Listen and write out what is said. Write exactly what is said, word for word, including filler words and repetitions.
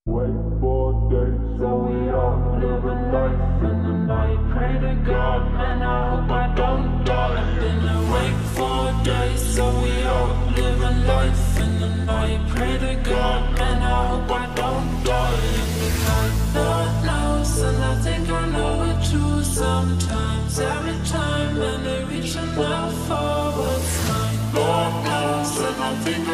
Wait for days, so we all living life in the night. Pray to God, man, I hope I don't die. I've been awake for days, so we all living life in the night. Pray to God, man, I hope I don't die in the night. Lord knows, and I think I know it too sometimes. Every time, and they reaching out for what's mine. Lord knows, and I think